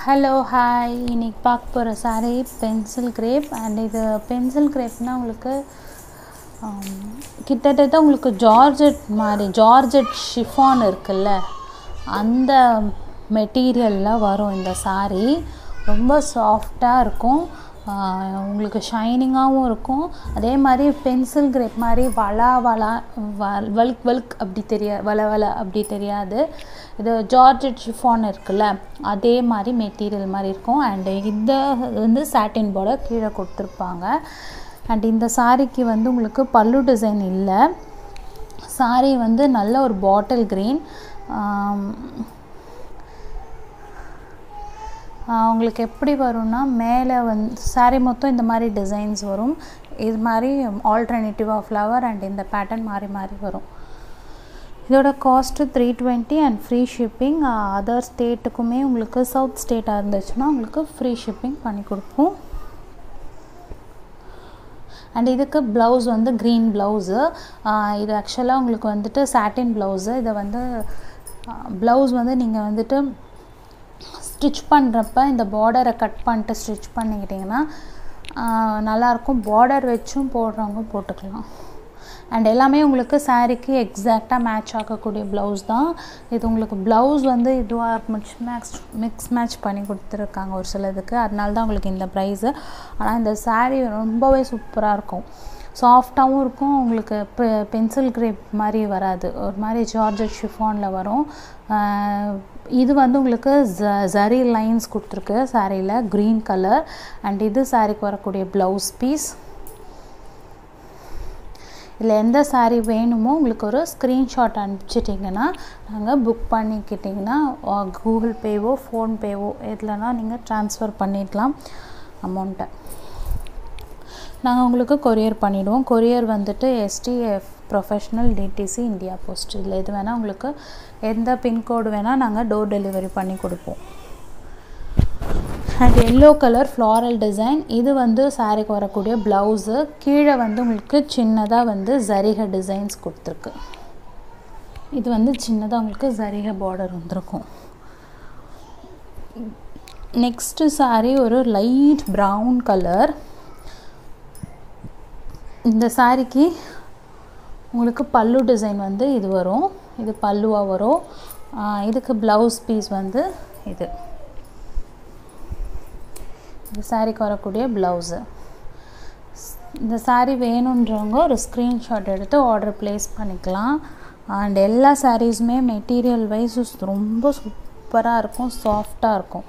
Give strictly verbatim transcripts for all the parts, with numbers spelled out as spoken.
Hello hi இன்னைக்கு பார்க்க போகிற சாரீ பென்சில் கிரேப். அண்ட் இது பென்சில் கிரேப்னால் உங்களுக்கு கிட்டத்தட்ட உங்களுக்கு ஜார்ஜெட் மாதிரி ஜார்ஜெட் ஷிஃபான் இருக்குல்ல அந்த மெட்டீரியலில் வரும். இந்த சாரீ ரொம்ப சாஃப்டாக இருக்கும், உங்களுக்கு ஷைனிங்காகவும் இருக்கும். அதே மாதிரி பென்சில் கிரேப் மாதிரி வளா வளா வல்க் வல்க் அப்படி தெரியா வள வள அப்படி தெரியாது. இது ஜார்ஜெட் ஷிஃபான் இருக்குல்ல அதே மாதிரி மெட்டீரியல் மாதிரி இருக்கும். அண்டு இந்த வந்து சாட்டின் பார்டர் கீழே கொடுத்துருப்பாங்க. அண்ட் இந்த சாரீக்கு வந்து உங்களுக்கு பல்லு டிசைன் இல்லை. சாரீ வந்து நல்ல ஒரு பாட்டில் க்ரீன். உங்களுக்கு எப்படி வரும்னா மேலே வந்து சாரீ மொத்தம் இந்த மாதிரி டிசைன்ஸ் வரும். இது மாதிரி ஆல்டர்னேட்டிவாக ஃப்ளவர் அண்ட் இந்த பேட்டர்ன் மாறி மாறி வரும். இதோட cost three twenty and free shipping. Other ஸ்டேட்டுக்குமே உங்களுக்கு சவுத் ஸ்டேட்டாக இருந்துச்சுன்னா உங்களுக்கு ஃப்ரீ ஷிப்பிங் பண்ணி கொடுப்போம். அண்ட் இதுக்கு ப்ளவுஸ் வந்து க்ரீன் ப்ளவுஸு. இது ஆக்சுவலாக உங்களுக்கு வந்துட்டு சாட்டின் ப்ளவுஸு. இதை வந்து ப்ளவுஸ் வந்து நீங்கள் வந்துட்டு ஸ்டிச் பண்ணுறப்ப இந்த பார்டரை கட் பண்ணிட்டு ஸ்டிச் பண்ணிக்கிட்டிங்கன்னா நல்லாயிருக்கும். பார்டர் வச்சும் போடுறவங்க போட்டுக்கலாம். அண்ட் எல்லாமே உங்களுக்கு சாரீக்கு எக்ஸாக்டாக மேட்ச் ஆகக்கூடிய ப்ளவுஸ் தான். இது உங்களுக்கு ப்ளவுஸ் வந்து இதுவாக மிக்ஸ் மேக்ஸ் மிக்ஸ் மேட்ச் பண்ணி கொடுத்துருக்காங்க ஒரு சிலதுக்கு, அதனால தான் உங்களுக்கு இந்த ப்ரைஸு. ஆனால் இந்த சாரீ ரொம்பவே சூப்பராக இருக்கும், சாஃப்டாகவும் இருக்கும். உங்களுக்கு பெ பென்சில் கிரேப் மாதிரி வராது, ஒரு மாதிரி ஜார்ஜெட் ஷிஃபானில் வரும். இது வந்து உங்களுக்கு ஜ ஜரி லைன்ஸ் கொடுத்துருக்கு சாரியில், க்ரீன் கலர். அண்ட் இது சாரீக்கு வரக்கூடிய ப்ளவுஸ் பீஸ். இதில் எந்த சாரீ வேணுமோ உங்களுக்கு ஒரு ஸ்க்ரீன்ஷாட் அனுப்பிச்சிட்டிங்கன்னா நாங்கள் புக் பண்ணிக்கிட்டிங்கன்னா கூகுள் பேவோ ஃபோன்பேவோ எதுலனா நீங்கள் ட்ரான்ஸ்ஃபர் பண்ணிடலாம் அமௌண்ட்டை. நாங்கள் உங்களுக்கு கொரியர் பண்ணிவிடுவோம். கொரியர் வந்துட்டு STF professional, DTDC, India post, இதில் எது வேணால் உங்களுக்கு எந்த பின்கோடு வேணால் நாங்கள் டோர் டெலிவரி பண்ணி கொடுப்போம். And yellow colour floral design. இது வந்து சாரீக்கு வரக்கூடிய ப்ளவுஸு. கீழே வந்து உங்களுக்கு சின்னதாக வந்து ஜரிகை டிசைன்ஸ் கொடுத்துருக்கு. இது வந்து சின்னதாக உங்களுக்கு ஜரிகை பார்டர் வந்திருக்கும். நெக்ஸ்ட்டு சாரீ ஒரு லைட் ப்ரவுன் கலர். இந்த சாரீக்கு உங்களுக்கு பல்லு டிசைன் வந்து இது வரும், இது பல்லுவாக வரும். இதுக்கு ப்ளவுஸ் பீஸ் வந்து இது இந்த சாரீக்கு வரக்கூடிய ப்ளவுஸு. இந்த சாரீ வேணுன்றவங்க ஒரு ஸ்க்ரீன்ஷாட் எடுத்து ஆர்டர் ப்ளேஸ் பண்ணிக்கலாம். அண்ட் எல்லா சாரீஸுமே மெட்டீரியல் வைஸ் ரொம்ப சூப்பராக இருக்கும், சாஃப்டாக இருக்கும்.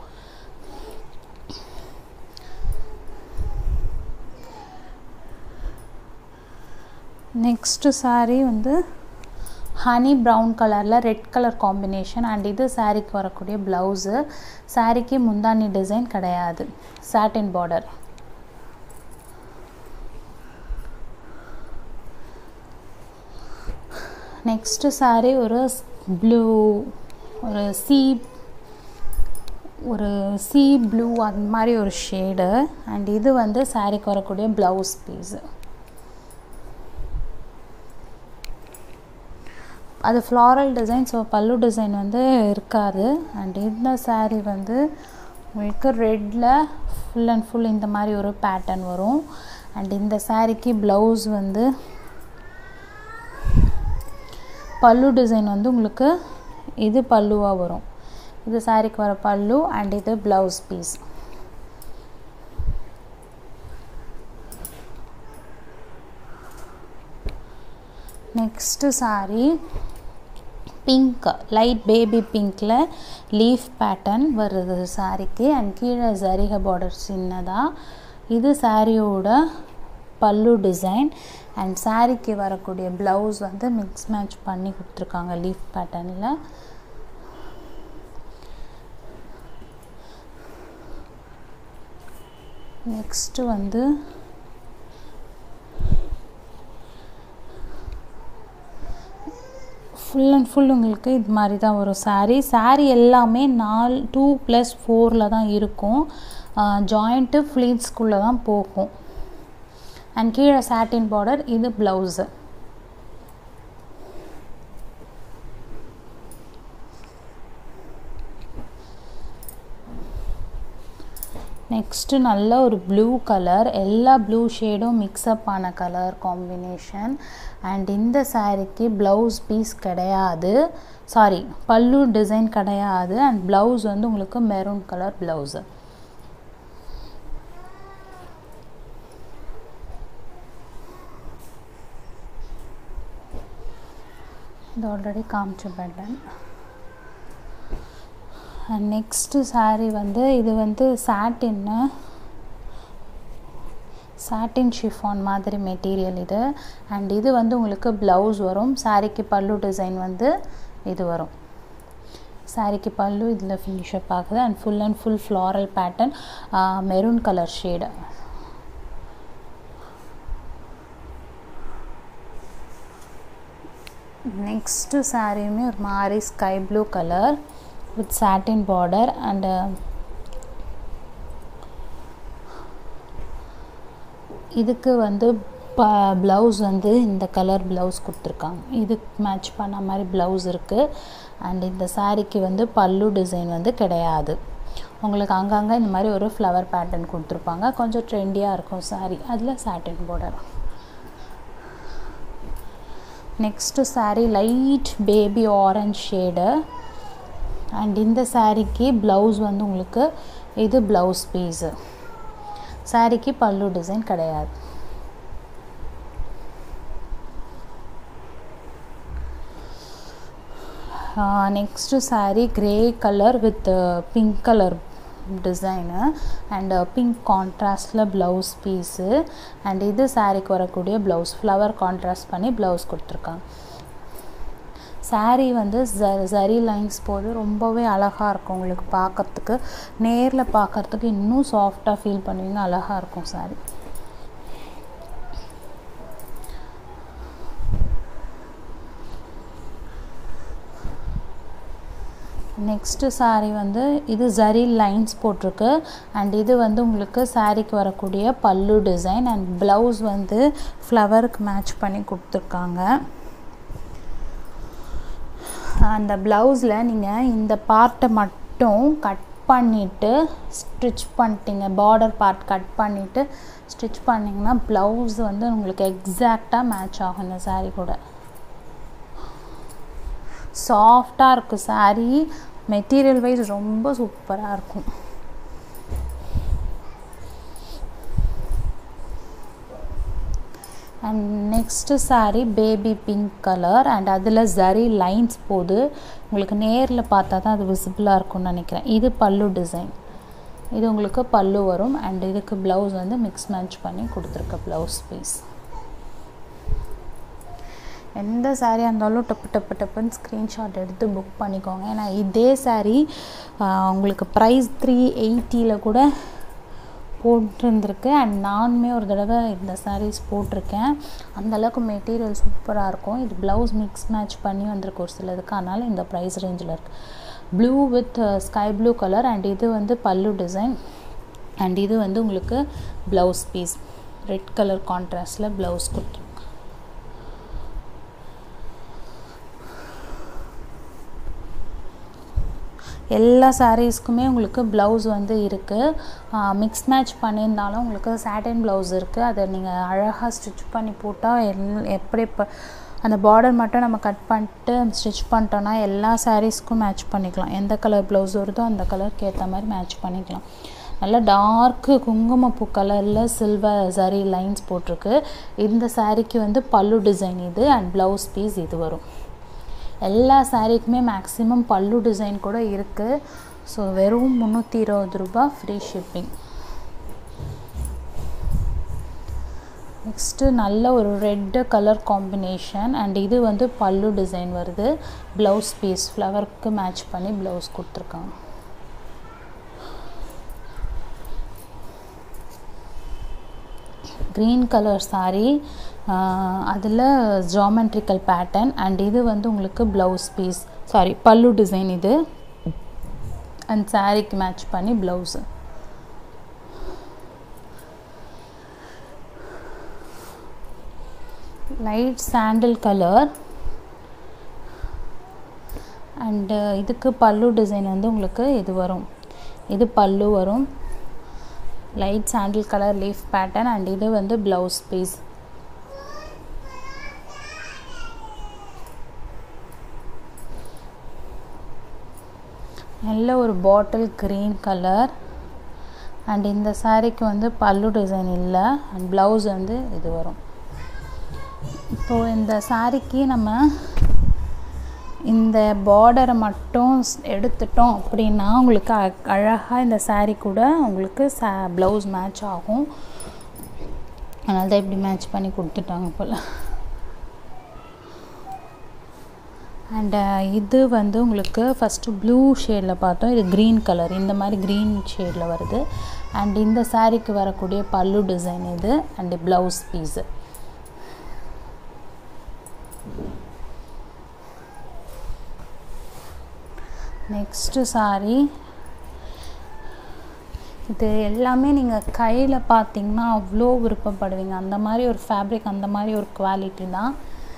நெக்ஸ்ட்டு சாரீ வந்து ஹனி ப்ரவுன் கலரில் ரெட் கலர் காம்பினேஷன். அண்ட் இது சாரீக்கு வரக்கூடிய ப்ளவுஸு. சாரீக்கு முந்தானி டிசைன் கிடையாது, சாட்டின் பார்டர். நெக்ஸ்ட்டு சாரீ ஒரு ப்ளூ, ஒரு சி ஒரு சி ப்ளூ அந்த மாதிரி ஒரு ஷேடு. அண்ட் இது வந்து சாரீக்கு வரக்கூடிய ப்ளவுஸ் பீஸு. அது floral design, so pallu design வந்து இருக்காது. அண்ட் இந்த சாரீ வந்து உங்களுக்கு ரெட்டில் ஃபுல் அண்ட் ஃபுல் இந்த மாதிரி ஒரு பேட்டர்ன் வரும். அண்ட் இந்த சாரீக்கு ப்ளவுஸ் வந்து பல்லு டிசைன் வந்து உங்களுக்கு இது பல்லுவாக வரும். இது சாரீக்கு வர பல்லு அண்ட் இது blouse piece. Next sari pink, light baby பிங்க்கில் லீஃப் பேட்டர்ன் வருது சாரீக்கு. அண்ட் கீழே ஜரிகை பார்டர் சின்னதாக. இது சாரியோட பல்லு டிசைன். அண்ட் சாரீக்கு வரக்கூடிய ப்ளவுஸ் வந்து மிக்ஸ் மேட்ச் பண்ணி கொடுத்துருக்காங்க லீஃப் பேட்டர்னில். நெக்ஸ்ட்டு வந்து ஃபுல் அண்ட் ஃபுல் உங்களுக்கு இது மாதிரி தான் வரும் சாரீ. சாரீ எல்லாமே நாலு டூ ப்ளஸ் ஃபோரில் தான் இருக்கும். ஜாயிண்ட்டு ஃப்ளீட்ஸ்குள்ளே தான் போகும். அண்ட் கீழே சாட்டின் பார்டர். இது ப்ளவுஸு. நெக்ஸ்ட்டு நல்ல ஒரு ப்ளூ கலர், எல்லா ப்ளூ ஷேடும் மிக்ஸ்அப் ஆன கலர் காம்பினேஷன். அண்ட் இந்த சாரீக்கு ப்ளவுஸ் பீஸ் கிடையாது, சாரி பல்லு டிசைன் கிடையாது. அண்ட் ப்ளவுஸ் வந்து உங்களுக்கு மெரூன் கலர் ப்ளவுஸு. இது ஆல்ரெடி காமிச்ச பேட்டர்ன். அண்ட் நெக்ஸ்ட்டு சாரீ வந்து இது வந்து சாட்டின்னு சாட்டின் ஷிஃபான் மாதிரி மெட்டீரியல் இது. அண்ட் இது வந்து உங்களுக்கு ப்ளவுஸ் வரும். சாரீக்கு பல்லு டிசைன் வந்து இது வரும். சாரீக்கு பல்லு இதில் ஃபினிஷப் ஆகுது. And full and full floral pattern, maroon colour shade. Next சாரியுமே ஒரு மாதிரி sky blue colour with satin border. And இதுக்கு வந்து ப ப்ளவுஸ் வந்து இந்த கலர் ப்ளவுஸ் கொடுத்துருக்காங்க. இதுக்கு மேட்ச் பண்ண மாதிரி ப்ளவுஸ் இருக்குது. அண்ட் இந்த சாரீக்கு வந்து பல்லு டிசைன் வந்து கிடையாது. உங்களுக்கு அங்கங்கே இந்த மாதிரி ஒரு ஃப்ளவர் பேட்டர்ன் கொடுத்துருப்பாங்க. கொஞ்சம் ட்ரெண்டியாக இருக்கும் சாரீ. அதில் satin border. Next sari light baby orange shade. And இந்த சாரீக்கு ப்ளவுஸ் வந்து உங்களுக்கு இது ப்ளவுஸ் பீஸு. சாரீக்கு பல்லு டிசைன் கிடையாது. Next sari grey colour with pink colour design and pink கான்ட்ராஸ்டில் ப்ளவுஸ் பீஸு. அண்ட் இது சாரீக்கு வரக்கூடிய ப்ளவுஸ் ஃப்ளவர் கான்ட்ராஸ்ட் பண்ணி ப்ளவுஸ் கொடுத்துருக்காங்க. சாரீ வந்து ஜ ஜரி லைன்ஸ் போது ரொம்பவே அழகாக இருக்கும். உங்களுக்கு பார்க்குறதுக்கு நேரில் பார்க்குறதுக்கு இன்னும் சாஃப்டாக ஃபீல் பண்ணுவீங்க. அழகாக இருக்கும் சாரீ. நெக்ஸ்ட்டு சாரீ வந்து இது ஜரி லைன்ஸ் போட்டிருக்கு. அண்ட் இது வந்து உங்களுக்கு சாரீக்கு வரக்கூடிய பல்லு டிசைன். அண்ட் ப்ளவுஸ் வந்து ஃப்ளவருக்கு மேட்ச் பண்ணி கொடுத்துருக்காங்க. அந்த ப்ளவுஸில் நீங்கள் இந்த பார்ட்டை மட்டும் கட் பண்ணிவிட்டு ஸ்டிச் பண்ணிட்டீங்க, பார்டர் பார்ட் கட் பண்ணிவிட்டு ஸ்டிச் பண்ணிங்கன்னா ப்ளவுஸ் வந்து உங்களுக்கு எக்ஸாக்டாக மேட்ச் ஆகும். இந்த சாரீ கூட சாஃப்டாக இருக்கும். சாரீ மெட்டீரியல் வைஸ் ரொம்ப சூப்பராக இருக்கும். And next sari baby pink colour. And அதில் ஜரி லைன்ஸ் போது உங்களுக்கு நேரில் பார்த்தா தான் அது விசிபிளாக இருக்கும்னு நினைக்கிறேன். இது பல்லு டிசைன். இது உங்களுக்கு பல்லு வரும். அண்ட் இதுக்கு ப்ளவுஸ் வந்து மிக்ஸ் மேட்ச் பண்ணி கொடுத்துருக்க ப்ளவுஸ் பீஸ். எந்த சாரியாக இருந்தாலும் டப்பு டப்பு டப்புன்னு ஸ்க்ரீன்ஷாட் எடுத்து புக் பண்ணிக்கோங்க. ஏன்னா இதே சாரீ உங்களுக்கு ப்ரைஸ் த்ரீ எயிட்டியில் கூட போட்டிருந்துருக்கு. அண்ட் நானுமே ஒரு தடவை இந்த சாரீஸ் போட்டிருக்கேன். அந்தளவுக்கு மெட்டீரியல் சூப்பராக இருக்கும். இது ப்ளவுஸ் மிக்ஸ் மேட்ச் பண்ணி வந்திருக்கு ஒரு சிலதுக்கு. அதனால் இந்த ப்ரைஸ் ரேஞ்சில் இருக்குது. Blue with sky blue colour. And இது வந்து பல்லு டிசைன். அண்ட் இது வந்து உங்களுக்கு ப்ளவுஸ் பீஸ் ரெட் கலர் கான்ட்ராஸ்டில் ப்ளவுஸ் கொடுத்துருக்கு. எல்லா சாரீஸ்க்குமே உங்களுக்கு ப்ளவுஸ் வந்து இருக்குது. மிக்ஸ் மேட்ச் பண்ணியிருந்தாலும் உங்களுக்கு சாட்டின் ப்ளவுஸ் இருக்குது. அதை நீங்கள் அழகாக ஸ்டிச் பண்ணி போட்டால் எல் எப்படி இப்போ அந்த பார்டர் மட்டும் நம்ம கட் பண்ணிட்டு ஸ்டிச் பண்ணிட்டோன்னா எல்லா சாரீஸ்க்கும் மேட்ச் பண்ணிக்கலாம். எந்த கலர் ப்ளவுஸ் வருதோ அந்த கலருக்கு ஏற்ற மாதிரி மேட்ச் பண்ணிக்கலாம். நல்லா டார்க்கு குங்குமப்பூ கலரில் சில்வர் ஜரி லைன்ஸ் போட்டிருக்கு. இந்த சாரீக்கு வந்து பல்லு டிசைன் இது. அண்ட் ப்ளவுஸ் பீஸ் இது வரும். எல்லா சாரீக்குமே மேக்ஸிமம் பல்லு டிசைன் கூட இருக்குது. ஸோ வெறும் முந்நூற்றி இருபது ரூபா ஃப்ரீ ஷிப்பிங். நெக்ஸ்ட்டு நல்ல ஒரு ரெட்டு கலர் காம்பினேஷன். அண்ட் இது வந்து பல்லு டிசைன் வருது. ப்ளவுஸ் பீஸ் ஃப்ளவருக்கு மேட்ச் பண்ணி ப்ளவுஸ் கொடுத்துருக்காங்க. க்ரீன் கலர் சாரீ, அதில் ஜாமெட்ரிக்கல் பேட்டர்ன். அண்ட் இது வந்து உங்களுக்கு blouse piece sari pallu design இது. அண்ட் சாரீக்கு மேட்ச் பண்ணி blouse. Light sandal colour. And இதுக்கு பல்லு டிசைன் வந்து உங்களுக்கு இது வரும். இது பல்லு வரும். Light sandal colour leaf pattern and இது வந்து ப்ளவுஸ் பீஸ். நல்ல ஒரு பாட்டில் க்ரீன் கலர் அண்ட் இந்த சாரீக்கு வந்து பல்லு டிசைன் இல்லை அண்ட் ப்ளவுஸ் வந்து இது வரும். இப்போது இந்த சாரீக்கு நம்ம இந்த பார்டரை மட்டும் எடுத்துட்டோம் அப்படின்னா உங்களுக்கு அழகாக இந்த சாரீ கூட உங்களுக்கு சா ப்ளவுஸ் மேட்ச் ஆகும். அதனால தான் இப்படி மேட்ச் பண்ணி கொடுத்துட்டாங்க போல். அண்ட் இது வந்து உங்களுக்கு ஃபஸ்ட்டு ப்ளூ ஷேடில் பார்த்தோம், இது க்ரீன் கலர், இந்த மாதிரி க்ரீன் ஷேடில் வருது. அண்ட் இந்த சாரீக்கு வரக்கூடிய பல்லு டிசைன் இது and blouse piece. Next sari இது எல்லாமே நீங்கள் கையில் பார்த்தீங்கன்னா அவ்வளோ விருப்பப்படுவீங்க. அந்த மாதிரி ஒரு ஃபேப்ரிக், அந்த மாதிரி ஒரு குவாலிட்டி தான்.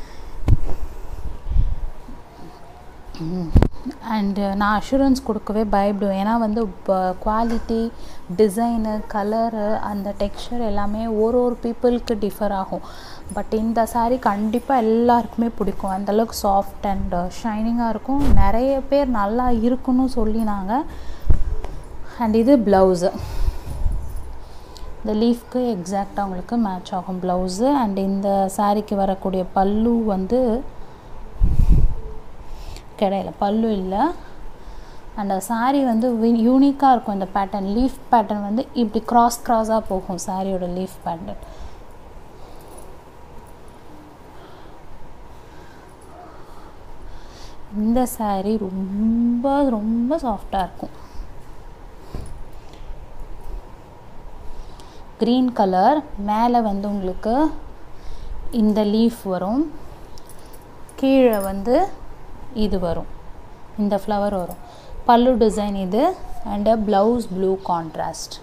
அண்டு நான் அஷூரன்ஸ் கொடுக்கவே பயப்படுவேன். ஏன்னா வந்து இப்போ குவாலிட்டி, டிசைனு, கலரு, அந்த டெக்ஸ்சர் எல்லாமே ஒரு ஒரு பீப்புளுக்கு டிஃபர் ஆகும். பட் இந்த சாரீ கண்டிப்பாக எல்லாருக்குமே பிடிக்கும். அந்தளவுக்கு சாஃப்ட் அண்ட் ஷைனிங்காக இருக்கும். நிறைய பேர் நல்லா இருக்குன்னு சொல்லினாங்க. அண்ட் இது ப்ளவுஸு, இந்த லீஃப்க்கு எக்ஸாக்டாக உங்களுக்கு மேட்ச் ஆகும் ப்ளவுஸு. அண்ட் இந்த சாரீக்கு வரக்கூடிய பல்லு வந்து கிடையாது, பல்லு இல்லை. அண்ட் சாரீ வந்து யூனிக்காக இருக்கும். இந்த பேட்டர்ன், லீஃப் பேட்டர்ன் வந்து இப்படி க்ராஸ் க்ராஸாக போகும் சாரியோட லீஃப் பேட்டர்ன். இந்த சாரீ ரொம்ப ரொம்ப சாஃப்டாக இருக்கும். க்ரீன் கலர், மேலே வந்து உங்களுக்கு இந்த லீஃப் வரும், கீழே வந்து இது வரும், இந்த ஃப்ளவர் வரும். பல்லு டிசைன் இது and blouse blue contrast.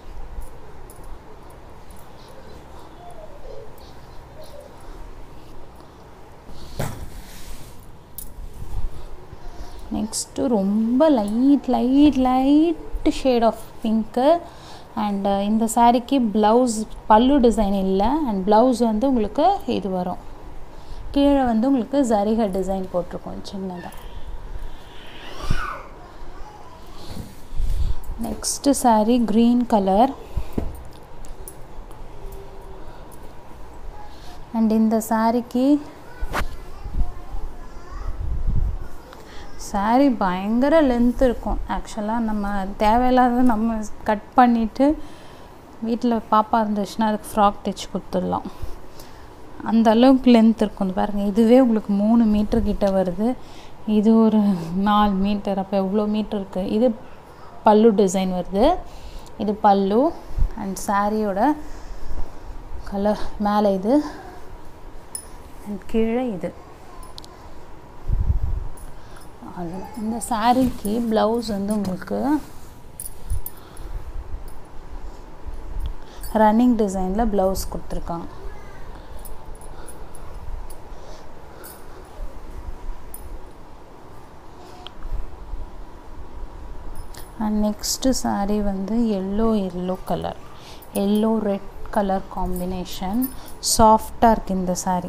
Next ரொம்ப light light light shade of pink. And இந்த சாரீக்கு ப்ளவுஸ் பல்லு டிசைன் இல்லை அண்ட் ப்ளவுஸ் வந்து உங்களுக்கு இது வரும். கீழே வந்து உங்களுக்கு ஜரிகை டிசைன் போட்டிருக்கோம் சின்னதாக. Next sari green colour and இந்த சாரீக்கு சாரீ பயங்கர லென்த் இருக்கும். ஆக்சுவலாக நம்ம தேவையில்லாத நம்ம கட் பண்ணிவிட்டு வீட்டில் பாப்பா இருந்துச்சுன்னா அதுக்கு ஃப்ராக் தைச்சி கொடுத்துடலாம். அந்த அளவுக்கு லென்த் இருக்கும். பாருங்கள், இதுவே உங்களுக்கு மூணு மீட்டர் கிட்ட வருது, இது ஒரு நாலு மீட்டர், அப்போ எவ்வளோ மீட்டர் இருக்குது. இது பல்லு டிசைன் வருது, இது பல்லு அண்ட் சாரியோட கலர் மேலே இது அண்ட் கீழே இது. இந்த சாரீக்கு ப்ளவுஸ் வந்து உங்களுக்கு ரன்னிங் டிசைனில் ப்ளவுஸ் கொடுத்துருக்காங்க. அண்ட் நெக்ஸ்ட்டு சாரீ வந்து yellow yellow colour, yellow red colour combination. சாஃப்டாக இருக்குது இந்த சாரீ.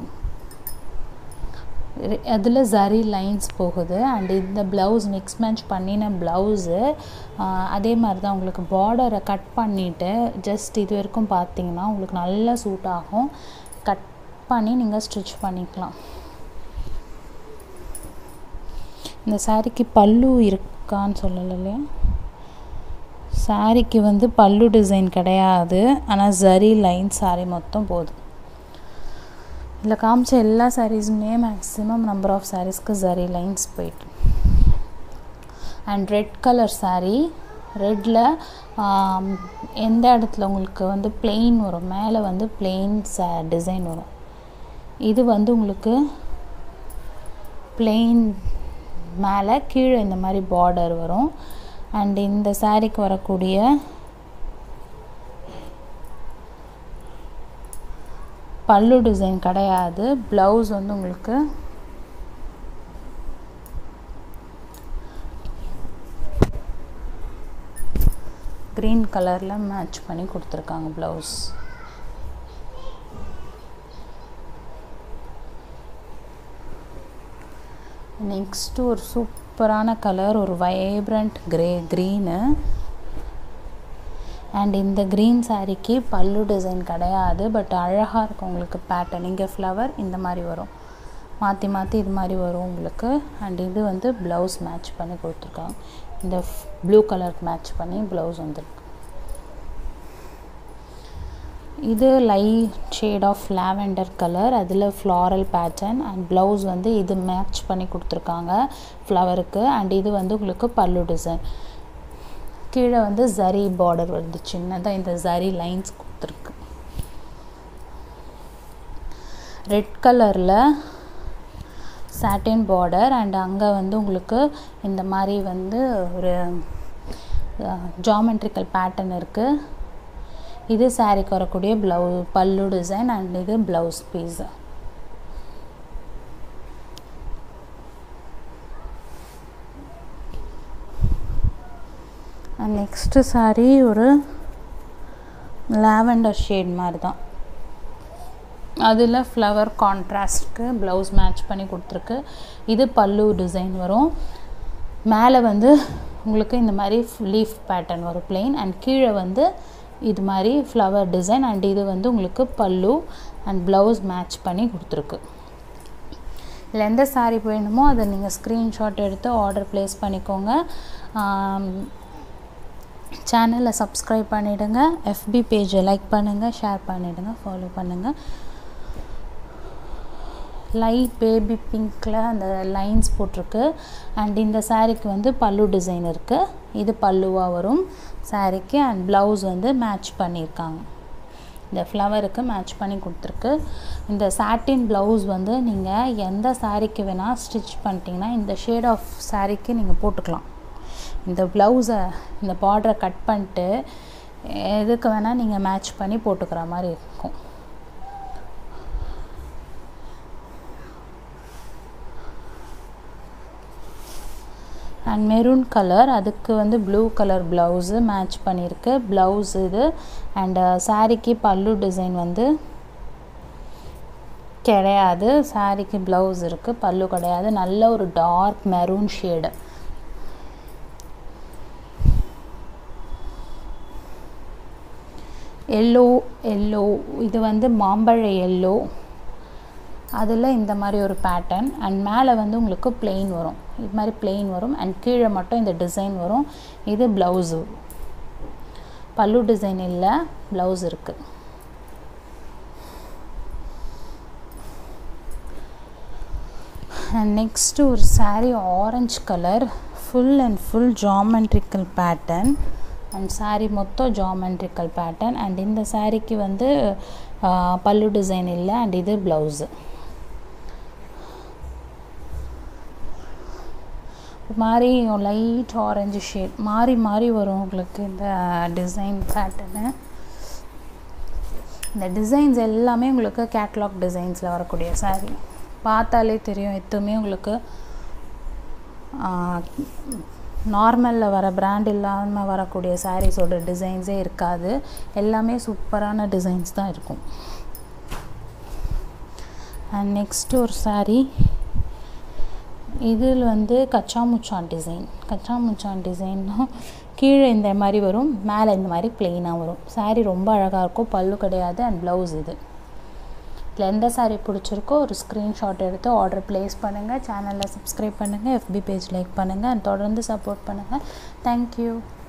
அதில் ஜரி லைன்ஸ் போகுது அண்ட் இந்த ப்ளவுஸ் மிக்ஸ் மேட்ச் பண்ணின ப்ளவுஸு. அதே மாதிரி தான் உங்களுக்கு பார்டரை கட் பண்ணிவிட்டு ஜஸ்ட் இது வரைக்கும் பார்த்தீங்கன்னா உங்களுக்கு நல்லா சூட் ஆகும். கட் பண்ணி நீங்கள் ஸ்டிச் பண்ணிக்கலாம். இந்த சாரீக்கு பல்லு இருக்கான்னு சொல்லலை இல்லையா? சாரீக்கு வந்து பல்லு டிசைன் கிடையாது, ஆனால் ஜரி லைன் சாரீ மொத்தம் போதும். இதில் காமிச்ச எல்லா சாரீஸுமே மேக்ஸிமம் நம்பர் ஆஃப் சாரீஸ்க்கு ஜரி லைன்ஸ் போயிட்டு. அண்ட் ரெட் கலர் சாரீ, ரெட்டில் எந்த இடத்துல உங்களுக்கு வந்து பிளெயின் வரும், மேலே வந்து பிளெயின் சா டிசைன் வரும். இது வந்து உங்களுக்கு பிளெயின் மேலே கீழே இந்த மாதிரி பார்டர் வரும். அண்ட் இந்த சாரீக்கு வரக்கூடிய பல்லு டிசைன் கிடையாது. ப்ளவுஸ் வந்து உங்களுக்கு green கலரில் மேட்ச் பண்ணி கொடுத்துருக்காங்க ப்ளவுஸ். நெக்ஸ்ட்டு ஒரு சூப்பரான கலர், ஒரு வைப்ரண்ட் கிரே க்ரீனு. அண்ட் இந்த க்ரீன் சாரீக்கு பல்லு டிசைன் கிடையாது, பட் அழகாக இருக்கும் உங்களுக்கு பேட்டர்ன். இங்கே ஃப்ளவர் இந்த மாதிரி வரும், மாற்றி மாற்றி இது மாதிரி வரும் உங்களுக்கு. அண்ட் இது வந்து ப்ளவுஸ் மேட்ச் பண்ணி கொடுத்துருக்காங்க. இந்த ப்ளூ கலருக்கு மேட்ச் பண்ணி ப்ளவுஸ் வந்துருக்கு. இது light shade of lavender colour, அதில் ஃப்ளாரல் பேட்டர்ன். அண்ட் ப்ளவுஸ் வந்து இது மேட்ச் பண்ணி கொடுத்துருக்காங்க ஃப்ளவருக்கு. அண்ட் இது வந்து உங்களுக்கு பல்லு டிசைன். கீழே வந்து ஜரி பார்டர் வருது, சின்னதாக இந்த ஜரி லைன்ஸ் கொடுத்துருக்கு. ரெட் கலரில் சாட்டின் பார்டர். அண்ட் அங்கே வந்து உங்களுக்கு இந்த மாதிரி வந்து ஒரு ஜாமெட்ரிக்கல் பேட்டர்ன் இருக்குது. இது சாரீக்கு வரக்கூடிய ப்ளவு பல்லு டிசைன். அண்ட் இது blouse piece. And next sari ஒரு லாவெண்டர் ஷேட் மாதிரி தான், அதில் ஃப்ளவர் கான்ட்ராஸ்ட்க்கு ப்ளவுஸ் மேட்ச் பண்ணி கொடுத்துருக்கு. இது பல்லு டிசைன் வரும். மேலே வந்து உங்களுக்கு இந்த மாதிரி லீஃப் பேட்டர்ன் வரும் பிளெயின். அண்ட் கீழே வந்து இது மாதிரி ஃப்ளவர் டிசைன். அண்ட் இது வந்து உங்களுக்கு பல்லு அண்ட் ப்ளவுஸ் மேட்ச் பண்ணி கொடுத்துருக்கு. இதில் எந்த சாரீ வேணுமோ அதை நீங்கள் ஸ்க்ரீன்ஷாட் எடுத்து ஆர்டர் ப்ளேஸ் பண்ணிக்கோங்க. சேனலை சப்ஸ்கிரைப் பண்ணிவிடுங்க, எஃபி பேஜை லைக் பண்ணுங்கள், ஷேர் பண்ணிவிடுங்க, ஃபாலோ பண்ணுங்கள். லைட் பேபி பிங்க்கில் அந்த லைன்ஸ் போட்டிருக்கு. அண்ட் இந்த சாரீக்கு வந்து பல்லு டிசைன் இருக்குது, இது பல்லுவாக வரும் சாரீக்கு. அண்ட் ப்ளவுஸ் வந்து மேட்ச் பண்ணியிருக்காங்க, இந்த ஃப்ளவருக்கு மேட்ச் பண்ணி கொடுத்துருக்கு. இந்த சாட்டின் ப்ளவுஸ் வந்து நீங்கள் எந்த சாரீக்கு வேணால் ஸ்டிச் பண்ணிட்டீங்கன்னா இந்த ஷேட் ஆஃப் சாரீக்கு நீங்கள் போட்டுக்கலாம். இந்த ப்ளவுஸை இந்த பார்டரை கட் பண்ணிட்டு எதுக்கு வேணால் நீங்கள் மேட்ச் பண்ணி போட்டுக்கிற மாதிரி இருக்கும். அண்ட் மெரூன் கலர், அதுக்கு வந்து ப்ளூ கலர் ப்ளவுஸு மேட்ச் பண்ணியிருக்கு. ப்ளவுஸ் இது. அண்ட் சாரீக்கு பல்லு டிசைன் வந்து கிடையாது, சாரீக்கு ப்ளவுஸ் இருக்குது, பல்லு கிடையாது. நல்ல ஒரு dark maroon shade. Yellow yellow இது வந்து மாம்பழ எல்லோ, அதில் இந்த மாதிரி ஒரு பேட்டர்ன். அண்ட் மேலே வந்து உங்களுக்கு பிளெயின் வரும், இது மாதிரி பிளெயின் வரும். அண்ட் கீழே மட்டும் இந்த டிசைன் வரும். இது ப்ளவுஸு, பல்லு டிசைன் இல்லை, ப்ளவுஸ் இருக்குது. அண்ட் நெக்ஸ்ட்டு ஒரு sari orange colour, full and full geometrical pattern. And sari மொத்தம் ஜாமெட்ரிக்கல் பேட்டர்ன். அண்ட் இந்த சாரீக்கு வந்து பல்லு டிசைன் இல்லை. அண்ட் இது ப்ளவுஸு. மாதிரி லைட் ஆரஞ்சு ஷேட் மாறி மாறி வரும் உங்களுக்கு இந்த டிசைன் பேட்டர்னு. இந்த டிசைன்ஸ் எல்லாமே உங்களுக்கு கேட்லாக் டிசைன்ஸில் வரக்கூடிய சாரீ. பார்த்தாலே தெரியும், எதுவுமே உங்களுக்கு நார்மலில் வர பிராண்ட் இல்லாமல் வரக்கூடிய சாரீஸோட டிசைன்ஸே இருக்காது. எல்லாமே சூப்பரான டிசைன்ஸ் தான் இருக்கும். அண்ட் நெக்ஸ்ட்டு ஒரு சாரீ, இதில் வந்து கச்சாமுச்சான் டிசைன். கச்சாமுச்சான் டிசைன்னா கீழே இந்த மாதிரி வரும், மேலே இந்த மாதிரி பிளெயினாக வரும். சாரீ ரொம்ப அழகாக இருக்கும், பல்லு கிடையாது. அண்ட் ப்ளவுஸ் இது. இதில் எந்த சாரீ பிடிச்சிருக்கோ ஒரு ஸ்க்ரீன்ஷாட் எடுத்து ஆர்டர் ப்ளேஸ் பண்ணுங்கள். சேனலில் சப்ஸ்கிரைப் பண்ணுங்கள், எஃபி பேஜ் லைக் பண்ணுங்கள். அண்ட் தொடர்ந்து சப்போர்ட் பண்ணுங்கள். தேங்க்யூ.